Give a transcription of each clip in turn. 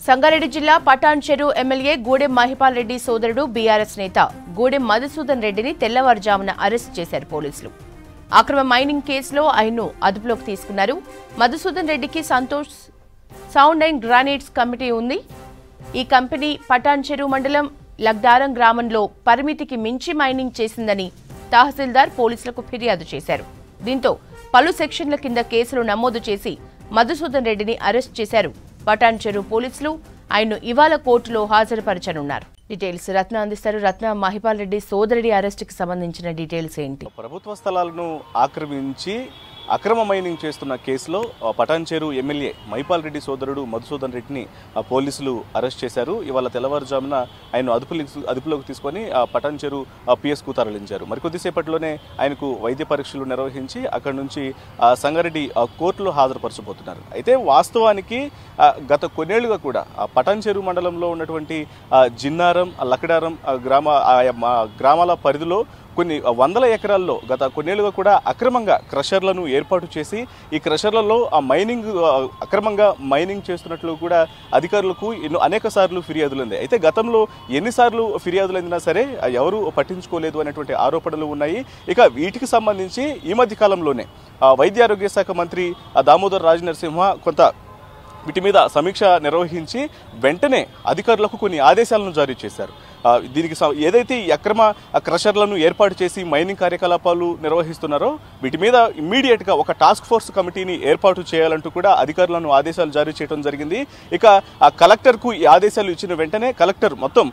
సంగారెడ్డి జిల్లా పటాన్ చెరు ఎమ్మెల్యే గూడెం మహిపాల్ రెడ్డి సోదరుడు బీఆర్ఎస్ నేత గూడెం మధుసూదన్ రెడ్డిని తెల్లవారుజామున అరెస్ట్ చేశారు పోలీసులు. అక్రమ మైనింగ్ కేసులో ఆయన్ను అదుపులోకి తీసుకున్నారు. మధుసూదన్ రెడ్డికి Santosh sound and granites committee ఉంది. ఈ కంపెనీ పటాన్ చెరు మండలం లగ్దారం గ్రామంలో పరిమితికి మించి మైనింగ్ చేసిందని తహసీల్దార్ పోలీసులకు ఫిర్యాదు చేశారు. దీంతో పలు సెక్షన్ల కింద కేసులు నమోదు చేసి మధుసూదన్ రెడ్డిని అరెస్ట్ చేశారు. పటాన్ చెరు పోలీసులు ఆయన్ను ఇవాళ కోర్టులో హాజరుపరచనున్నారు. డీటెయిల్స్ రత్న అందిస్తారు. రత్న, మహిపాల్ రెడ్డి సోదరుడి అరెస్టుకి సంబంధించిన డీటెయిల్స్ ఏంటి? ప్రభుత్వ స్థలాలను ఆక్రమించి అక్రమ మైనింగ్ చేస్తున్న కేసులో పటాన్ చెరు ఎమ్మెల్యే మహిపాల్ రెడ్డి సోదరుడు మధుసూదన్ రెడ్డిని పోలీసులు అరెస్ట్ చేశారు. ఇవాళ తెల్లవారుజామున ఆయన అదుపులోకి తీసుకొని పటాన్ చెరు పిఎస్కు తరలించారు. మరికొద్దిసేపట్లోనే ఆయనకు వైద్య పరీక్షలు నిర్వహించి అక్కడి నుంచి సంగారెడ్డి కోర్టులో హాజరుపరచబోతున్నారు. అయితే వాస్తవానికి గత కొన్నేళ్లుగా కూడా పటాన్ చెరు మండలంలో ఉన్నటువంటి జిన్నారం, లక్కడారం గ్రామాల పరిధిలో కొన్ని వందల ఎకరాల్లో గత కొన్నేళ్లుగా కూడా అక్రమంగా క్రషర్లను ఏర్పాటు చేసి ఈ క్రషర్లలో అక్రమంగా మైనింగ్ చేస్తున్నట్లు కూడా అధికారులకు అనేక సార్లు ఫిర్యాదులు అందాయి. అయితే గతంలో ఎన్నిసార్లు ఫిర్యాదులు అందినా సరే ఎవరు పట్టించుకోలేదు అనేటువంటి ఆరోపణలు ఉన్నాయి. ఇక వీటికి సంబంధించి ఈ మధ్య కాలంలోనే వైద్య ఆరోగ్య శాఖ మంత్రి దామోదర్ రాజనరసింహ కొంత వీటి మీద సమీక్ష నిర్వహించి వెంటనే అధికారులకు కొన్ని ఆదేశాలను జారీ చేశారు. దీనికి ఏదైతే ఈ అక్రమ క్రషర్లను ఏర్పాటు చేసి మైనింగ్ కార్యకలాపాలు నిర్వహిస్తున్నారో వీటి మీద ఇమ్మీడియట్గా ఒక టాస్క్ ఫోర్స్ కమిటీని ఏర్పాటు చేయాలంటూ కూడా అధికారులను ఆదేశాలు జారీ చేయడం జరిగింది. ఇక కలెక్టర్కు ఈ ఆదేశాలు ఇచ్చిన వెంటనే కలెక్టర్ మొత్తం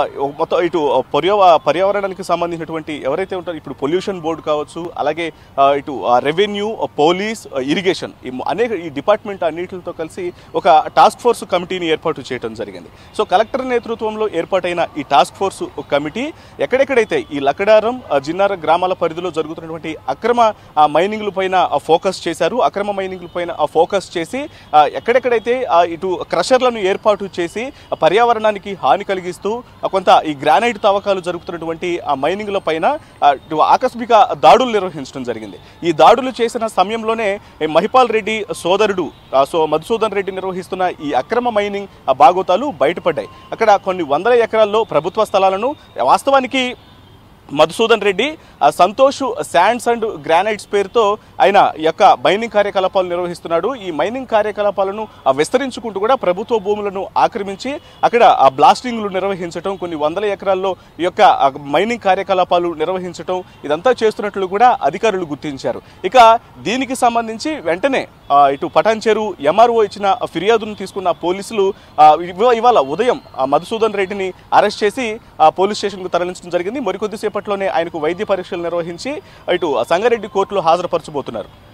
ఇటు పర్యావరణానికి సంబంధించినటువంటి ఎవరైతే ఉంటారో ఇప్పుడు పొల్యూషన్ బోర్డు కావచ్చు, అలాగే ఇటు రెవెన్యూ, పోలీస్, ఇరిగేషన్ ఈ డిపార్ట్మెంట్ అన్నిటితో కలిసి ఒక టాస్క్ ఫోర్స్ కమిటీని ఏర్పాటు చేయడం జరిగింది. సో కలెక్టర్ నేతృత్వంలో ఏర్పాటైన ఈ టాస్క్ ఫోర్స్ కమిటీ ఎక్కడెక్కడైతే ఈ లక్కడారం, జిన్నార గ్రామాల పరిధిలో జరుగుతున్నటువంటి అక్రమ మైనింగ్ల పైన ఫోకస్ చేశారు. అక్రమ మైనింగ్ల పైన ఫోకస్ చేసి ఎక్కడెక్కడైతే ఇటు క్రషర్లను ఏర్పాటు చేసి పర్యావరణానికి హాని కలిగిస్తూ కొంత ఈ గ్రానైట్ తవ్వకాలు జరుగుతున్నటువంటి ఆ మైనింగ్ల పైన ఆకస్మిక దాడులు నిర్వహించడం జరిగింది. ఈ దాడులు చేసిన సమయంలోనే మహిపాల్ రెడ్డి సోదరుడు మధుసూదన్ రెడ్డి నిర్వహిస్తున్న ఈ అక్రమ మైనింగ్ బాగోతాలు బయటపడ్డాయి. అక్కడ కొన్ని వందల ఎకరాల్లో ప్రభుత్వ స్థలాలను వాస్తవానికి Madhusudan Reddy Santosh sands and granites పేరుతో ఆయన యొక్క మైనింగ్ కార్యకలాపాలు నిర్వహిస్తున్నాడు. ఈ మైనింగ్ కార్యకలాపాలను విస్తరించుకుంటూ కూడా ప్రభుత్వ భూములను ఆక్రమించి అక్కడ బ్లాస్టింగ్లు నిర్వహించడం, కొన్ని వందల ఎకరాల్లో ఈ యొక్క మైనింగ్ కార్యకలాపాలు నిర్వహించడం ఇదంతా చేస్తున్నట్లు కూడా అధికారులు గుర్తించారు. ఇక దీనికి సంబంధించి వెంటనే ఇటు పటాన్ చెరు ఎంఆర్ఓ ఇచ్చిన ఫిర్యాదును తీసుకున్న పోలీసులు ఇవాళ ఉదయం మధుసూదన్ రెడ్డిని అరెస్ట్ చేసి పోలీస్ స్టేషన్కు తరలించడం జరిగింది. మరికొద్దిసేపట్లోనే ఆయనకు వైద్య పరీక్షలు నిర్వహించి ఇటు సంగారెడ్డి కోర్టులో హాజరుపరచబోతున్నారు.